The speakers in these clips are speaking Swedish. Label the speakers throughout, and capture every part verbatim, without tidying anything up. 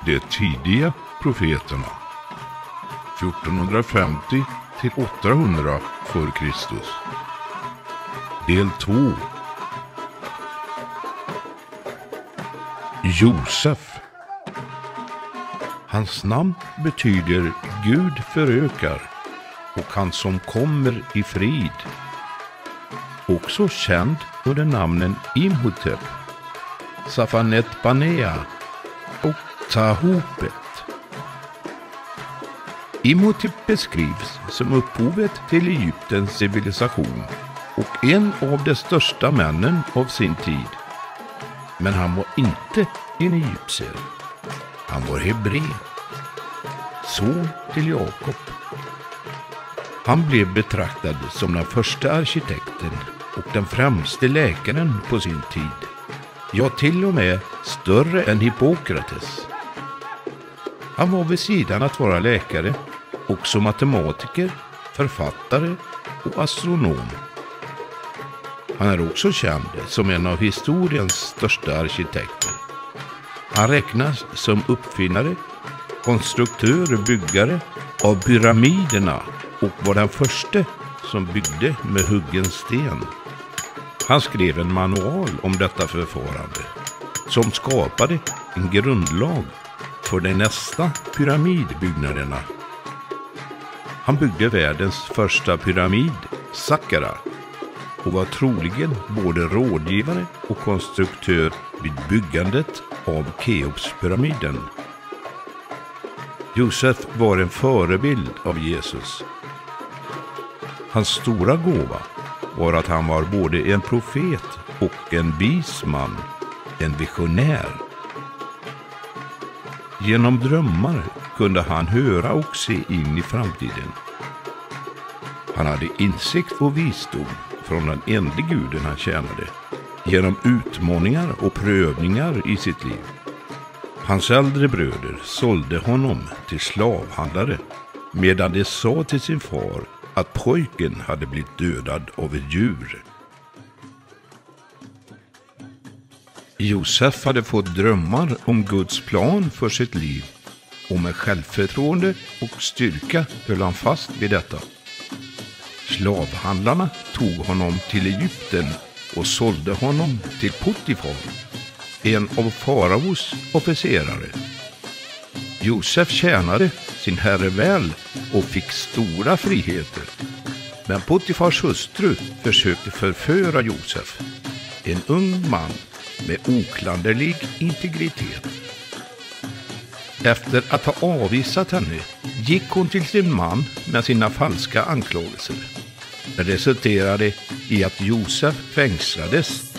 Speaker 1: de tidiga profeterna. fjortonhundrafemtio till åttahundra för Kristus. Del två. Josef. Hans namn betyder Gud förökar och han som kommer i frid. Också känd under namnen Imhotep, Safanet Panea och Tahopet. Imhotep beskrivs som upphovet till Egyptens civilisation och en av de största männen av sin tid. Men han var inte en egyptier. Han var hebré, son till Jakob. Han blev betraktad som den första arkitekten och den främste läkaren på sin tid. Ja, till och med större än Hippokrates. Han var vid sidan att vara läkare, också matematiker, författare och astronom. Han är också känd som en av historiens största arkitekter. Han räknas som uppfinnare, konstruktör och byggare av pyramiderna och var den första som byggde med huggen sten. Han skrev en manual om detta förfarande som skapade en grundlag för de nästa pyramidbyggnaderna. Han byggde världens första pyramid, Saqqara, och var troligen både rådgivare och konstruktör vid byggandet av Keopspyramiden. Josef var en förebild av Jesus. Hans stora gåva var att han var både en profet och en vis man, en visionär. Genom drömmar kunde han höra och se in i framtiden. Han hade insikt och visdom från den enda guden han tjänade, genom utmaningar och prövningar i sitt liv. Hans äldre bröder sålde honom till slavhandlare, medan de sa till sin far att pojken hade blivit dödad av ett djur. Josef hade fått drömmar om Guds plan för sitt liv, och med självförtroende och styrka höll han fast vid detta. Slavhandlarna tog honom till Egypten och sålde honom till Potifar, en av faraos officerare. Josef tjänade sin herre väl och fick stora friheter. Men Potifars hustru försökte förföra Josef, en ung man med oklanderlig integritet. Efter att ha avvisat henne gick hon till sin man med sina falska anklagelser. Det resulterade i att Josef fängslades.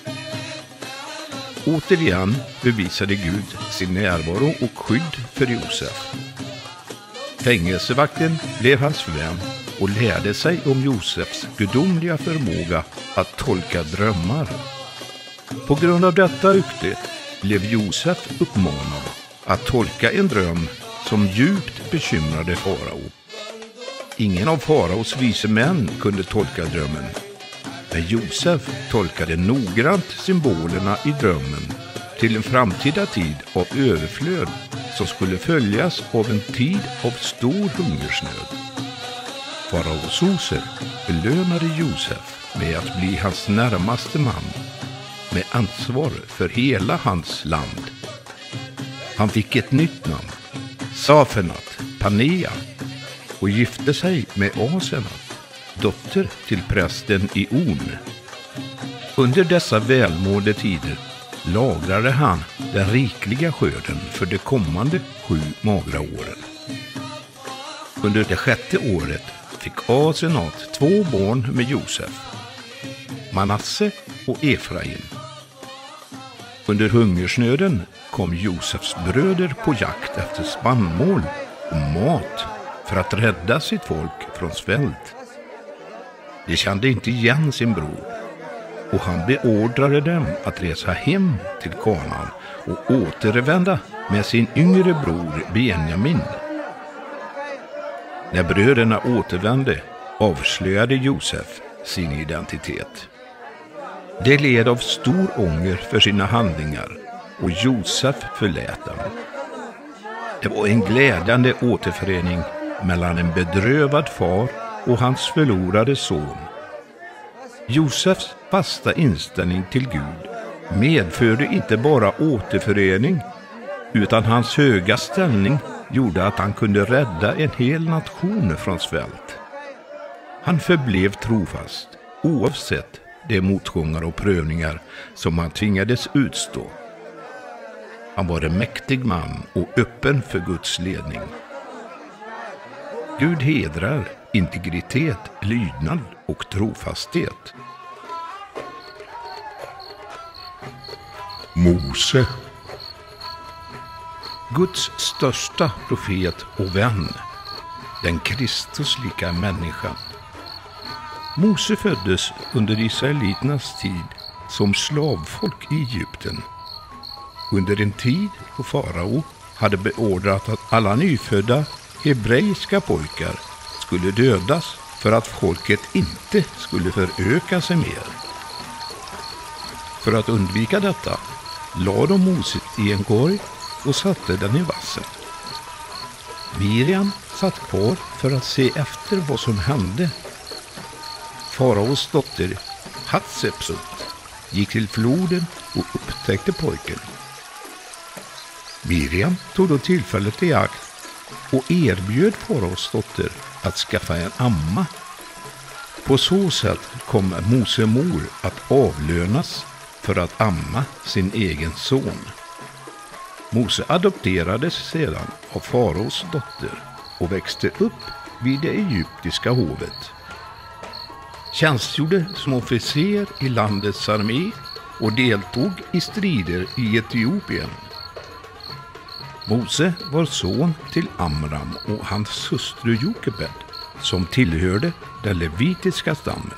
Speaker 1: Återigen bevisade Gud sin närvaro och skydd för Josef. Fängelsevakten blev hans vän och lärde sig om Josefs gudomliga förmåga att tolka drömmar. På grund av detta rykte blev Josef uppmanad att tolka en dröm som djupt bekymrade farao. Ingen av faraos vise män kunde tolka drömmen, men Josef tolkade noggrant symbolerna i drömmen till en framtida tid av överflöd som skulle följas av en tid av stor hungersnöd. Faraos soser belönade Josef med att bli hans närmaste man, med ansvar för hela hans land. Han fick ett nytt namn, Safanet Panea, och gifte sig med Asenat, dotter till prästen i On. Under dessa välmående tider lagrade han den rikliga skörden för de kommande sju magra åren. Under det sjätte året fick Asenat två barn med Josef, Manasse och Efraim. Under hungersnöden kom Josefs bröder på jakt efter spannmål och mat för att rädda sitt folk från svält. De kände inte igen sin bror, och han beordrade dem att resa hem till Kanaan och återvända med sin yngre bror Benjamin. När bröderna återvände avslöjade Josef sin identitet. De led av stor ånger för sina handlingar, och Josef förlät dem. Det var en glädjande återförening mellan en bedrövad far och hans förlorade son. Josefs fasta inställning till Gud medförde inte bara återförening, utan hans höga ställning gjorde att han kunde rädda en hel nation från svält. Han förblev trofast, oavsett de motgångar och prövningar som han tvingades utstå. Han var en mäktig man och öppen för Guds ledning. Gud hedrar integritet, lydnad och trofasthet.
Speaker 2: Mose.
Speaker 1: Guds största profet och vän, den Kristuslika människan. Mose föddes under israeliternas tid som slavfolk i Egypten. Under en tid då farao hade beordrat att alla nyfödda hebreiska pojkar skulle dödas för att folket inte skulle föröka sig mer. För att undvika detta lade de Mose i en korg och satte den i vassen. Miriam satt kvar för att se efter vad som hände. Faraos dotter Hatshepsut gick till floden och upptäckte pojken. Miriam tog då tillfället i akt och erbjöd faraos dotter att skaffa en amma. På så sätt kom Mose mor att avlönas för att amma sin egen son. Mose adopterades sedan av faraos dotter och växte upp vid det egyptiska hovet. Tjänstgjorde som officer i landets armé och deltog i strider i Etiopien. Mose var son till Amram och hans hustru Jokebed, som tillhörde den levitiska stammen.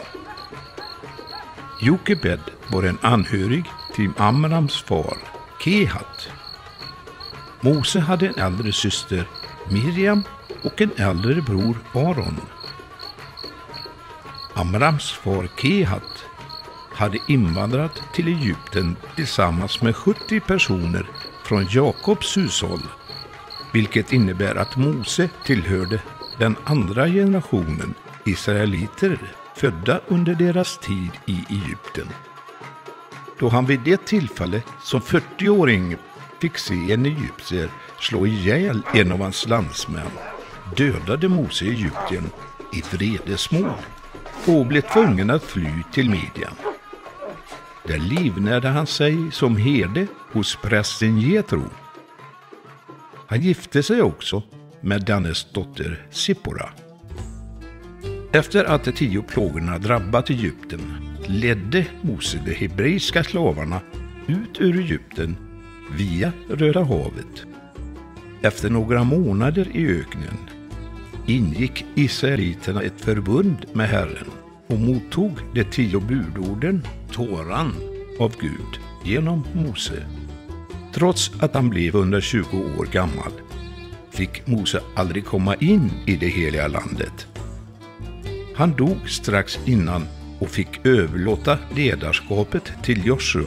Speaker 1: Jokebed var en anhörig till Amrams far, Kehat. Mose hade en äldre syster, Miriam, och en äldre bror, Aron. Amrams far Kehat hade invandrat till Egypten tillsammans med sjuttio personer från Jakobs hushåll, vilket innebär att Mose tillhörde den andra generationen israeliter födda under deras tid i Egypten. Då han vid det tillfälle som fyrtio-åring fick se en egyptier slå ihjäl en av hans landsmän, dödade Mose Egypten i vredesmål och blev tvungen att fly till Midjan. Där livnärde han sig som herde hos prästen Jetro. Han gifte sig också med dennes dotter Sippora. Efter att de tio plågorna drabbat Egypten ledde Mose de hebreiska slavarna ut ur Egypten via Röda havet. Efter några månader i öknen ingick israeliterna ett förbund med Herren och mottog de tio budorden, Toran, av Gud genom Mose. Trots att han blev under tjugo år gammal fick Mose aldrig komma in i det heliga landet. Han dog strax innan och fick överlåta ledarskapet till Joshua.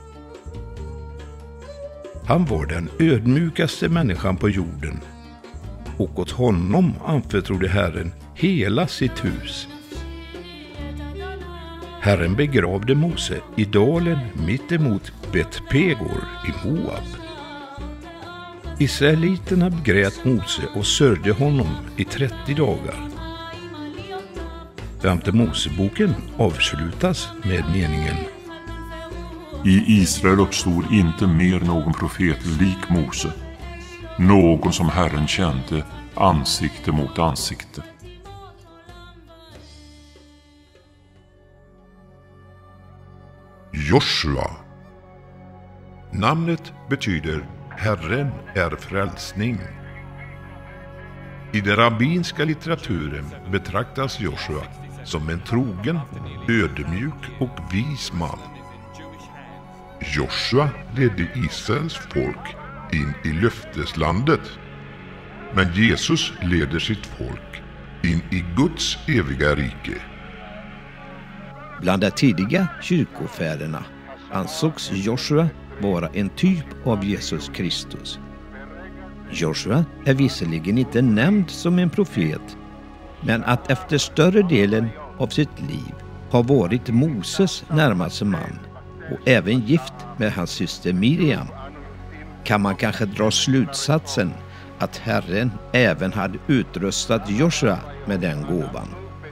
Speaker 1: Han var den ödmjukaste människan på jorden, och åt honom anförtrodde Herren hela sitt hus. Herren begravde Mose i dalen mitt emot Bet-Pegor i Moab. Israeliterna begrät Mose och sörjde honom i trettio dagar. Femte Moseboken avslutas med meningen:
Speaker 2: I Israel uppstod inte mer någon profet lik Mose, någon som Herren kände ansikte mot ansikte.
Speaker 3: Joshua. Namnet betyder Herren är frälsning. I den rabbinska litteraturen betraktas Joshua som en trogen, ödmjuk och vis man. Joshua ledde Israels folk in i löfteslandet, men Jesus leder sitt folk in i Guds eviga rike.
Speaker 4: Bland de tidiga kyrkofäderna ansågs Joshua vara en typ av Jesus Kristus. Joshua är visserligen inte nämnd som en profet, men att efter större delen av sitt liv har varit Moses närmaste man och även gift med hans syster Miriam, kan man kanske dra slutsatsen att Herren även hade utrustat Joshua med den gåvan.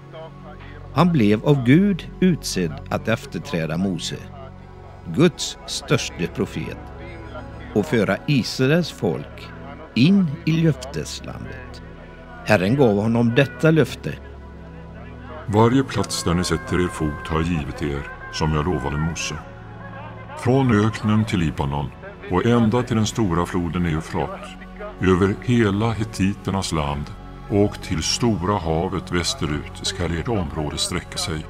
Speaker 4: Han blev av Gud utsedd att efterträda Mose, Guds störste profet, och föra Israels folk in i löfteslandet. Herren gav honom detta löfte:
Speaker 2: Varje plats där ni sätter er fot har jag givit er, som jag lovade Mose. Från öknen till Libanon och ända till den stora floden Eufrat, över hela Hittiternas land och till stora havet västerut ska ert område sträcka sig.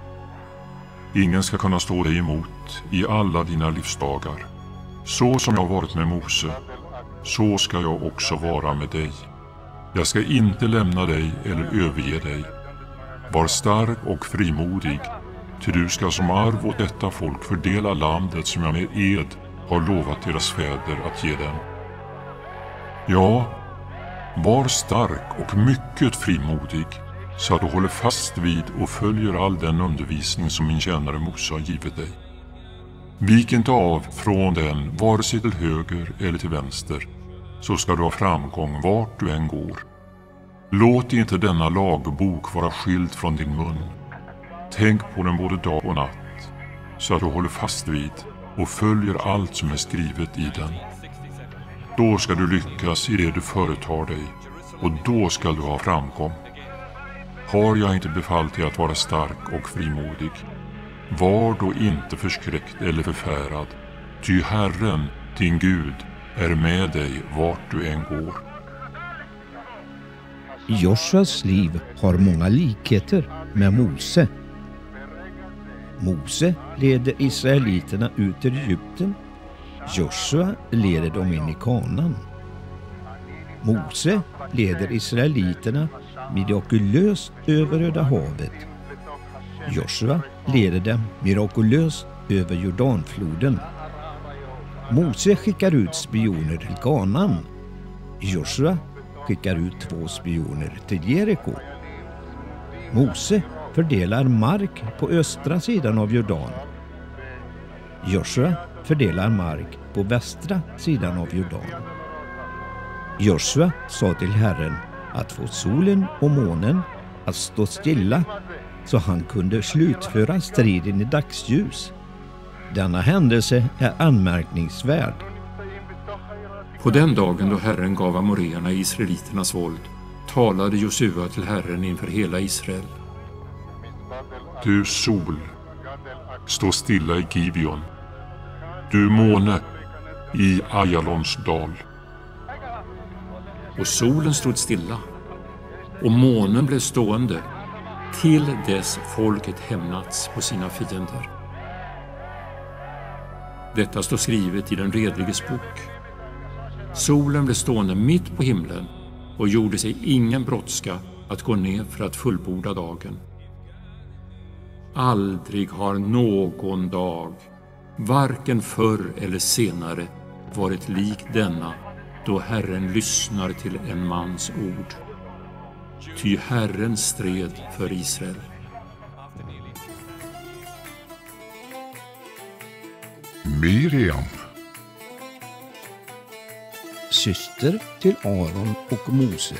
Speaker 2: Ingen ska kunna stå dig emot i alla dina livsdagar. Så som jag varit med Mose, så ska jag också vara med dig. Jag ska inte lämna dig eller överge dig. Var stark och frimodig, ty du ska som arv åt detta folk fördela landet som jag med ed har lovat deras fäder att ge dem. Ja, var stark och mycket frimodig, så att du håller fast vid och följer all den undervisning som min tjänare Mose har givit dig. Vik inte av från den, vare sig till höger eller till vänster, så ska du ha framgång vart du än går. Låt inte denna lagbok vara skild från din mun. Tänk på den både dag och natt, så att du håller fast vid och följer allt som är skrivet i den. Då ska du lyckas i det du företar dig, och då ska du ha framgång. Har jag inte befallt dig att vara stark och frimodig? Var då inte förskräckt eller förfärad, ty Herren, din Gud, är med dig vart du än går.
Speaker 4: Joshuas liv har många likheter med Mose. Mose leder israeliterna ut ur Egypten. Joshua leder dem in i Kanaan. Mose leder israeliterna mirakulöst över Röda havet. Joshua leder dem mirakulöst över Jordanfloden. Mose skickar ut spioner till Kanaan. Joshua skickar ut två spioner till Jeriko. Mose fördelar mark på östra sidan av Jordan. Joshua fördelar mark på västra sidan av Jordan. Joshua sa till Herren att få solen och månen att stå stilla så han kunde slutföra striden i dagsljus. Denna händelse är anmärkningsvärd.
Speaker 5: På den dagen då Herren gav amoreerna i israeliternas våld talade Josua till Herren inför hela Israel.
Speaker 2: Du sol, stå stilla i Gibeon. Du måne i Ajalons dal.
Speaker 5: Och solen stod stilla, och månen blev stående, till dess folket hämnats på sina fiender. Detta står skrivet i den redliges bok. Solen blev stående mitt på himlen och gjorde sig ingen brådska att gå ner för att fullborda dagen. Aldrig har någon dag, varken förr eller senare, varit lik denna, då Herren lyssnar till en mans ord. Ty Herren stred för Israel.
Speaker 3: Miriam,
Speaker 4: Syster till Aron och Mose.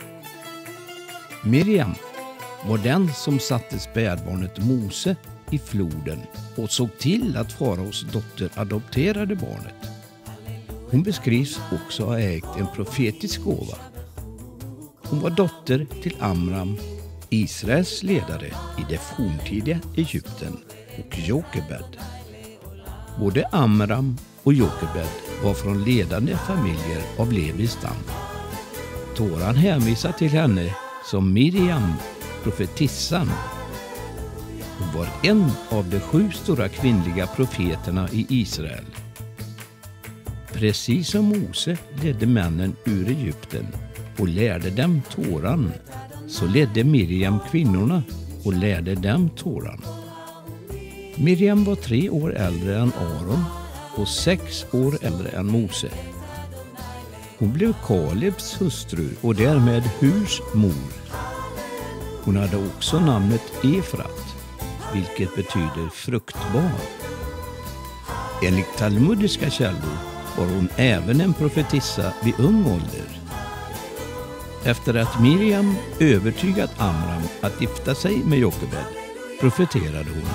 Speaker 4: Miriam var den som satte spädbarnet Mose i floden och såg till att faraos dotter adopterade barnet. Hon beskrivs också ha ägt en profetisk gåva. Hon var dotter till Amram, Israels ledare i det forntidiga Egypten, och Jokebed. Både Amram och Jokebed var från ledande familjer av Levis stam. Toran hänvisar till henne som Miriam, profetissan. Hon var en av de sju stora kvinnliga profeterna i Israel. Precis som Mose ledde männen ur Egypten och lärde dem Toran, så ledde Miriam kvinnorna och lärde dem Toran. Miriam var tre år äldre än Aron och sex år äldre än Mose. Hon blev Kalebs hustru och därmed Hurs mor. Hon hade också namnet Efrat, vilket betyder fruktbar. Enligt talmudiska källor var hon även en profetissa vid ung ålder. Efter att Miriam övertygat Amram att gifta sig med Jokebed profeterade hon.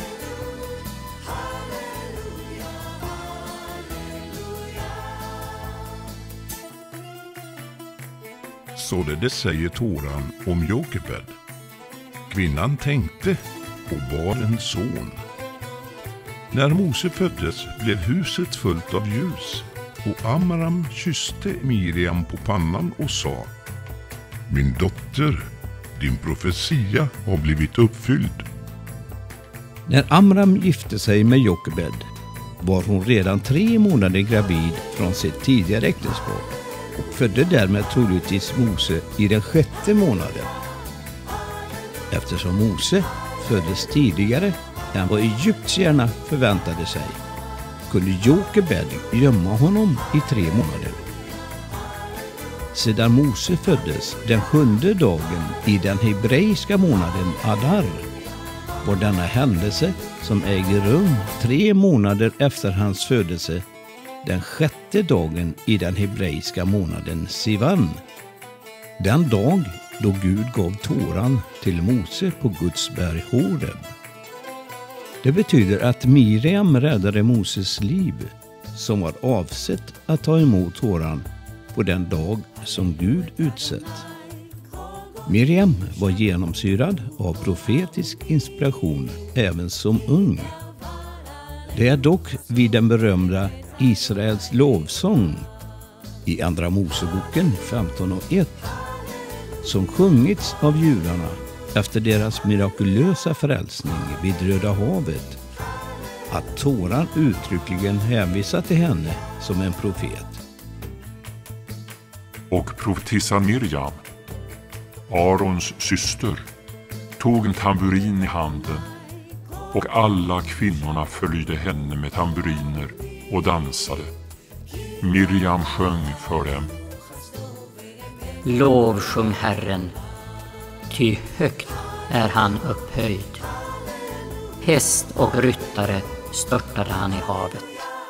Speaker 3: Således säger Toran om Jokebed. Kvinnan tänkte och bar en son. När Mose föddes blev huset fullt av ljus, och Amram kysste Miriam på pannan och sa: Min dotter, din profetia har blivit uppfylld.
Speaker 4: När Amram gifte sig med Jokebed var hon redan tre månader gravid från sitt tidigare äktenskap och födde därmed troligtvis Mose i den sjätte månaden. Eftersom Mose föddes tidigare än vad egyptierna förväntade sig kunde Jokebed gömma honom i tre månader. Sedan Mose föddes den sjunde dagen i den hebreiska månaden Adar var denna händelse, som äger rum tre månader efter hans födelse, den sjätte dagen i den hebreiska månaden Sivan. Den dag då Gud gav Toran till Mose på Guds berg Horeb. Det betyder att Miriam räddade Moses liv, som var avsett att ta emot Toran på den dag som Gud utsett. Miriam var genomsyrad av profetisk inspiration även som ung. Det är dock vid den berömda Israels lovsång i Andra Moseboken femton och ett som sjungits av judarna efter deras mirakulösa frälsning vid Röda havet, att Toran uttryckligen hänvisar till henne som en profet.
Speaker 2: Och profetissan Miriam, Arons syster, tog en tamburin i handen, och alla kvinnorna följde henne med tamburiner och dansade. Miriam sjöng för dem:
Speaker 6: Lovsjung Herren, ty högt är han upphöjd. Häst och ryttare störtade han i havet.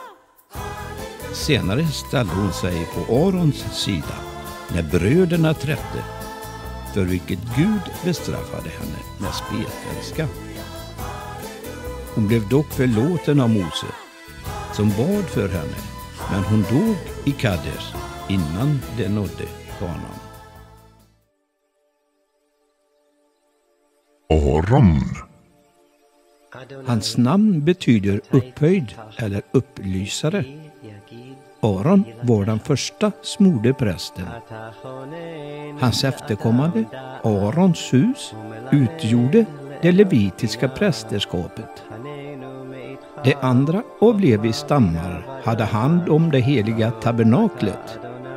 Speaker 4: Senare ställde hon sig på Arons sida när bröderna trätte, för vilket Gud bestraffade henne med spetälska. Hon blev dock förlåten av Mose, som bad för henne, men hon dog i Kades innan det nådde Kanaan.
Speaker 3: Aron.
Speaker 4: Hans namn betyder upphöjd eller upplysare. Aron var den första smorde prästen. Hans efterkommande, Arons hus, utgjorde det levitiska prästerskapet. De andra av Levis stammar hade hand om det heliga tabernaklet.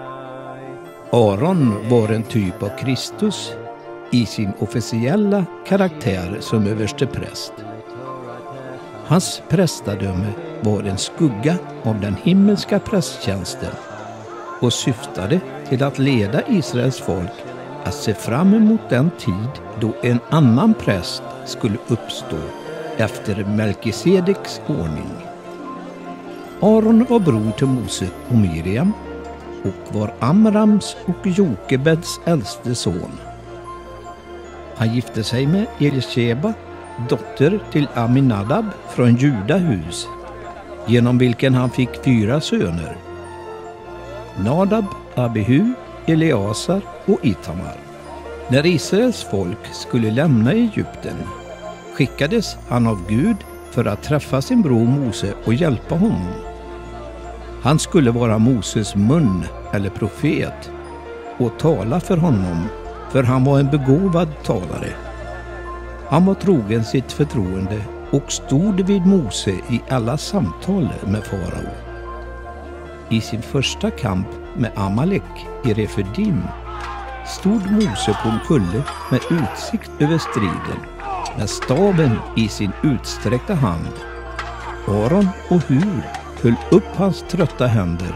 Speaker 4: Aron var en typ av Kristus i sin officiella karaktär som överste präst. Hans prästadöme var en skugga av den himmelska prästtjänsten och syftade till att leda Israels folk att se fram emot den tid då en annan präst skulle uppstå efter Melkisedeks ordning. Aron var bror till Mose och Miriam och var Amrams och Jokebeds äldste son. Han gifte sig med Elisheba, dotter till Aminadab från Judahus, genom vilken han fick fyra söner: Nadab, Abihu, Eleasar och Itamar. När Israels folk skulle lämna Egypten skickades han av Gud för att träffa sin bror Mose och hjälpa honom. Han skulle vara Moses mun eller profet och tala för honom, för han var en begåvad talare. Han var trogen sitt förtroende och stod vid Mose i alla samtal med farao. I sin första kamp med Amalek i Refidim stod Mose på en kulle med utsikt över striden, med staven i sin utsträckta hand. Aron och Hur höll upp hans trötta händer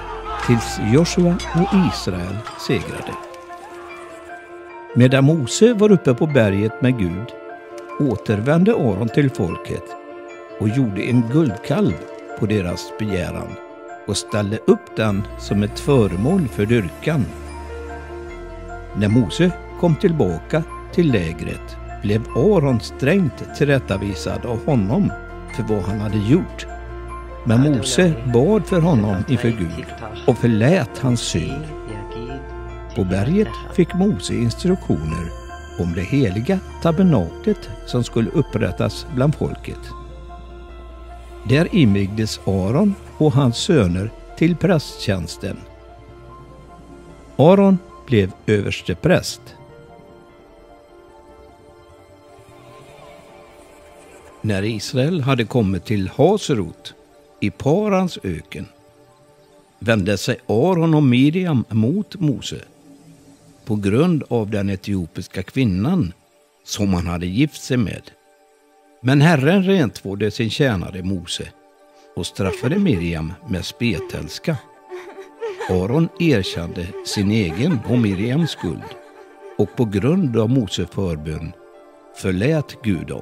Speaker 4: tills Joshua och Israel segrade. Medan Mose var uppe på berget med Gud återvände Aron till folket och gjorde en guldkalv på deras begäran och ställde upp den som ett föremål för dyrkan. När Mose kom tillbaka till lägret blev Aron strängt tillrättavisad av honom för vad han hade gjort. Men Mose bad för honom inför Gud och förlät hans synd. På berget fick Mose instruktioner om det heliga tabernaklet som skulle upprättas bland folket. Där invigdes Aron och hans söner till prästtjänsten. Aron blev överstepräst. När Israel hade kommit till Haserot i Parans öken vände sig Aron och Miriam mot Mose på grund av den etiopiska kvinnan som han hade gift sig med. Men Herren rentvådde sin tjänare Mose och straffade Miriam med spetälska. Aron erkände sin egen och Miriams skuld och på grund av Mose förbön förlät Gud dem.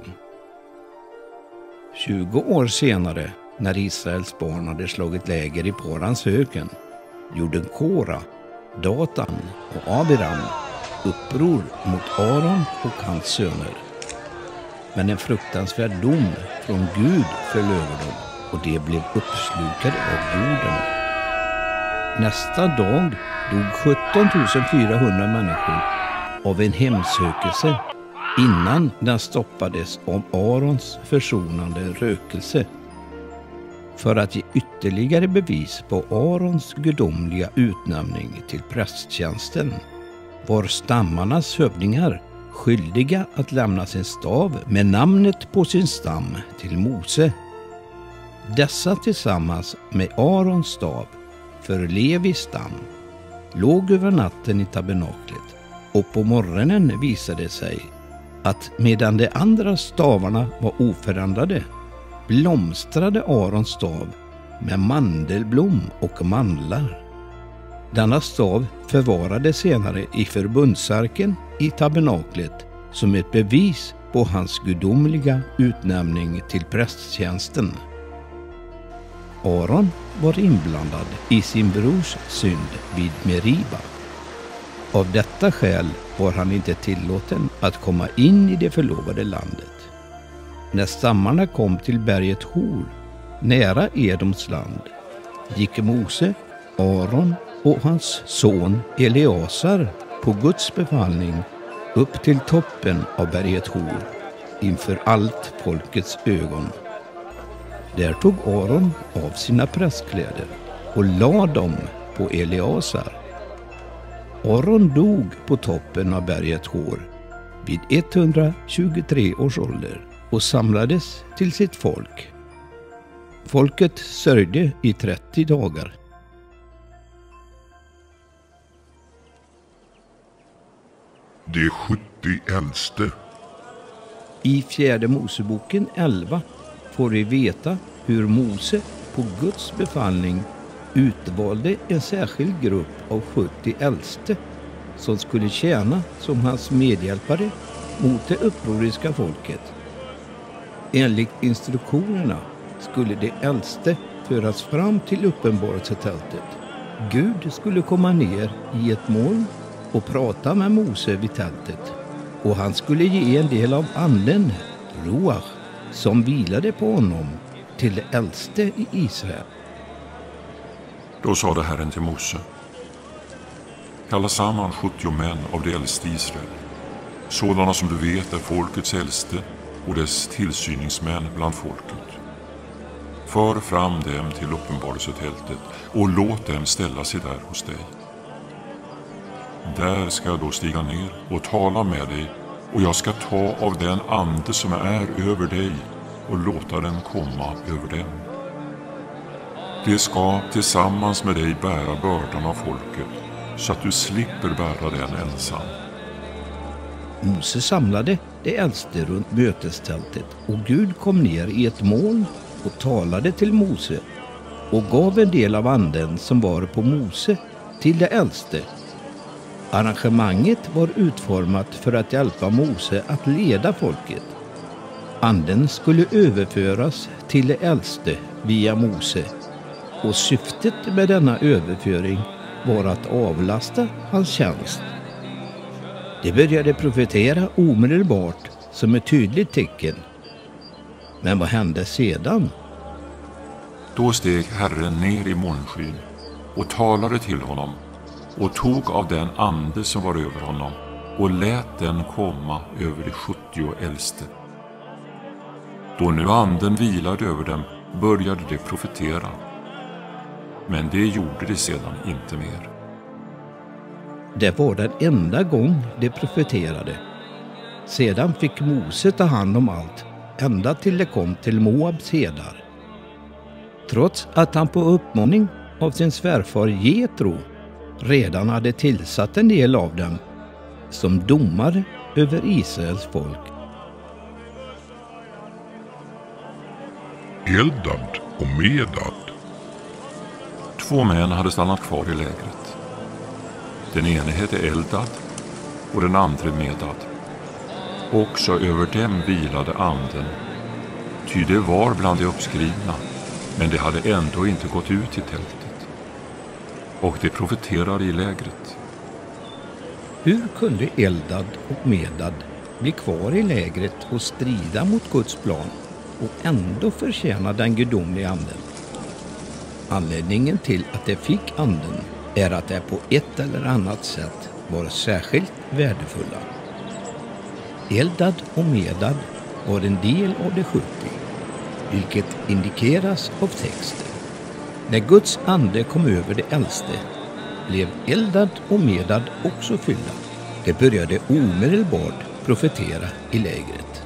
Speaker 4: Tjugo år senare, när Israels barn hade slagit läger i Parans öken, gjorde Kora, Datan och Abiram uppror mot Aron och hans söner. Men en fruktansvärd dom från Gud föll över dem och de blev uppslukade av jorden. Nästa dag dog sjutton tusen fyrahundra människor av en hemsökelse innan den stoppades av Arons försonande rökelse. För att ge ytterligare bevis på Arons gudomliga utnämning till prästtjänsten var stammarnas hövdingar skyldiga att lämna sin stav med namnet på sin stam till Mose. Dessa tillsammans med Arons stav för Levis stam låg över natten i tabernaklet, och på morgonen visade sig att medan de andra stavarna var oförändrade blomstrade Arons stav med mandelblom och mandlar. Denna stav förvarades senare i förbundsarken i tabernaklet som ett bevis på hans gudomliga utnämning till prästtjänsten. Aron var inblandad i sin brors synd vid Meriba. Av detta skäl var han inte tillåten att komma in i det förlovade landet. När stammarna kom till berget Hor, nära Edoms land, gick Mose, Aron och hans son Eleasar på Guds befallning upp till toppen av berget Hor inför allt folkets ögon. Där tog Aron av sina prästkläder och lade dem på Eleasar. Aron dog på toppen av berget Hor vid etthundratjugotre års ålder och samlades till sitt folk. Folket sörjde i trettio dagar.
Speaker 3: De sjuttio äldste.
Speaker 4: I fjärde Moseboken elva får vi veta hur Mose på Guds befallning utvalde en särskild grupp av sjuttio äldste som skulle tjäna som hans medhjälpare mot det upproriska folket. Enligt instruktionerna skulle de äldste föras fram till uppenbarelsetältet. Gud skulle komma ner i ett moln och prata med Mose vid tältet, och han skulle ge en del av anden, Ruach, som vilade på honom, till de äldste i Israel.
Speaker 2: Då sade Herren till Mose: kalla samman sjuttio män av de äldste i Israel, sådana som du vet är folkets äldste och dess tillsyningsmän bland folket. För fram dem till uppenbarelsetältet och låt dem ställa sig där hos dig. Där ska jag då stiga ner och tala med dig, och jag ska ta av den ande som är över dig och låta den komma över dem. De ska tillsammans med dig bära bördan av folket, så att du slipper bära den ensam.
Speaker 4: Mose samlade de äldste runt mötestältet, och Gud kom ner i ett moln och talade till Mose. och gav en del av anden som var på Mose till de äldste. Arrangemanget var utformat för att hjälpa Mose att leda folket. Anden skulle överföras till de äldste via Mose, och syftet med denna överföring var att avlasta hans tjänst. De började profetera omedelbart som ett tydligt tecken. Men vad hände sedan?
Speaker 2: Då steg Herren ner i molnskyn och talade till honom och tog av den ande som var över honom och lät den komma över de sjuttio äldste. Då nu anden vilade över dem började de profetera, men det gjorde de sedan inte mer.
Speaker 4: Det var den enda gång de profeterade. Sedan fick Mose ta hand om allt, ända till det kom till Moabs hedar. Trots att han på uppmaning av sin svärfar Jetro redan hade tillsatt en del av dem som domare över Israels folk.
Speaker 3: Eldad och Medad.
Speaker 2: Två män hade stannat kvar i lägret. Den ene hette Eldad och den andra Medad. Också över dem vilade anden, ty det var bland de uppskrivna, men de hade ändå inte gått ut i tältet. Och de profeterade i lägret.
Speaker 4: Hur kunde Eldad och Medad bli kvar i lägret och strida mot Guds plan och ändå förtjäna den gudomliga anden? Anledningen till att de fick anden är att de på ett eller annat sätt var särskilt värdefulla. Eldad och Medad var en del av de sjuttio, vilket indikeras av texten. När Guds ande kom över de äldste blev Eldad och Medad också fyllda. De började omedelbart profetera i lägret.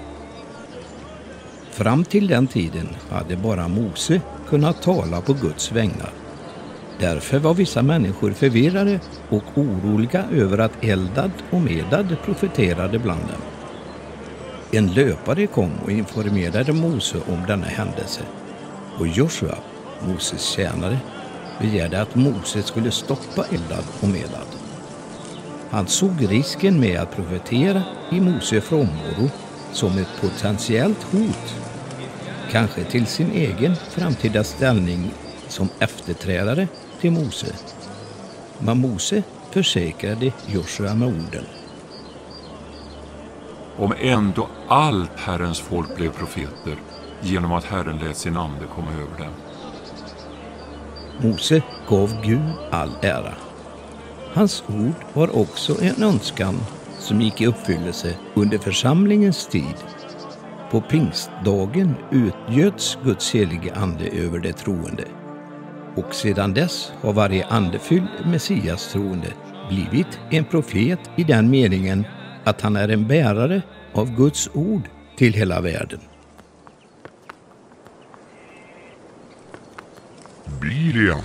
Speaker 4: Fram till den tiden hade bara Mose kunnat tala på Guds vägnar. Därför var vissa människor förvirrade och oroliga över att Eldad och Medad profeterade bland dem. En löpare kom och informerade Mose om denna händelse, och Joshua, Moses tjänare, begärde att Mose skulle stoppa Eldad och Medad. Han såg risken med att profetera i Mose frånvaro som ett potentiellt hot, kanske till sin egen framtida ställning som efterträdare till Mose. Men Mose försäkrade Joshua med orden:
Speaker 2: Om ändå allt Herrens folk blev profeter genom att Herren lät sin ande komma över dem.
Speaker 4: Mose gav Gud all ära. Hans ord var också en önskan som gick i uppfyllelse under församlingens tid. På pingstdagen utgöts Guds helige ande över det troende. Och sedan dess har varje andefylld Messias troende blivit en profet i den meningen att han är en bärare av Guds ord till hela världen.
Speaker 3: Biliam.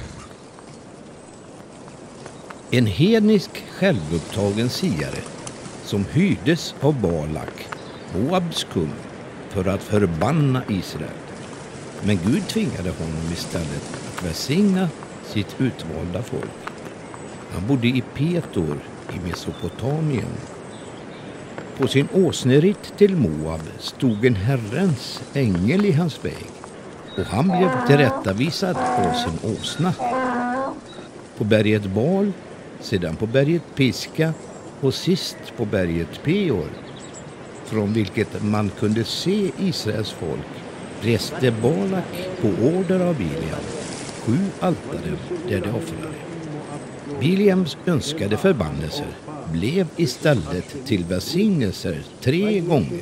Speaker 4: En hednisk självupptagen siare som hyrdes av Balak, Moabs kung, för att förbanna Israel. Men Gud tvingade honom istället att välsigna sitt utvalda folk. Han bodde i Petor i Mesopotamien. På sin åsneritt till Moab stod en Herrens ängel i hans väg, och han blev tillrättavisad av sin åsna. På berget Bal, sedan på berget Piska och sist på berget Peor, från vilket man kunde se Israels folk, reste Balak på order av Biliam sju altare där de offrade. Biliams önskade förbannelser blev istället till välsignelser tre gånger.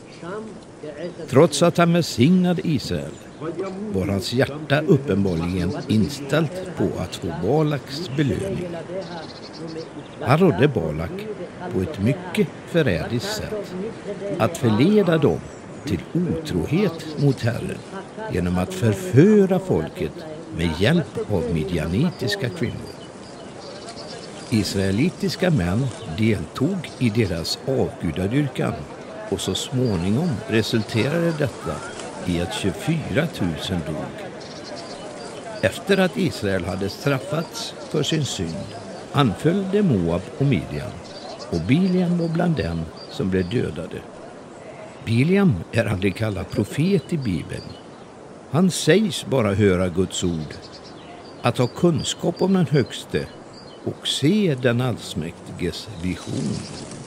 Speaker 4: Trots att han välsignade Israel var hans hjärta uppenbarligen inställt på att få Balaks belöning. Han rådde Balak på ett mycket förrädiskt sätt att förleda dem till otrohet mot Herren genom att förföra folket med hjälp av midjanitiska kvinnor. Israelitiska män deltog i deras avgudadyrkan, och så småningom resulterade detta i att tjugofyra tusen dog. Efter att Israel hade straffats för sin synd anföll de Moab och Midian, och Biliam var bland dem som blev dödade. Biliam är aldrig kallad profet i Bibeln. Han sägs bara höra Guds ord, att ha kunskap om den högste och se den allsmäktiges vision.